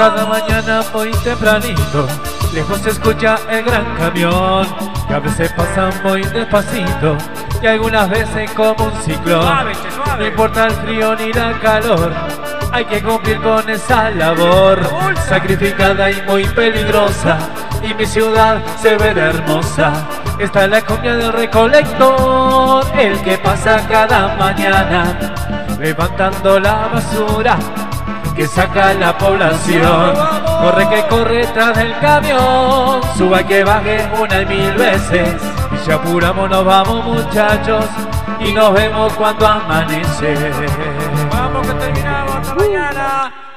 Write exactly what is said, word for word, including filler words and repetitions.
Cada mañana muy tempranito, lejos se escucha el gran camión, que a veces pasa muy despacito y algunas veces como un ciclón. Suave, che, suave. No importa el frío ni la calor, hay que cumplir con esa labor sacrificada y muy peligrosa, y mi ciudad se ve hermosa. Está la cumbia del recolector, el que pasa cada mañana levantando la basura que saca la población. Corre que corre tras del camión, suba que baje una y mil veces, y ya apuramos, nos vamos muchachos, y nos vemos cuando amanece. Vamos que terminamos, hasta mañana.